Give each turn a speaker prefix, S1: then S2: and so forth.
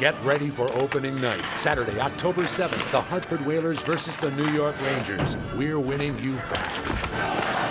S1: Get ready for opening night, Saturday, October 7th, the Hartford Whalers versus the New York Rangers. We're winning you back.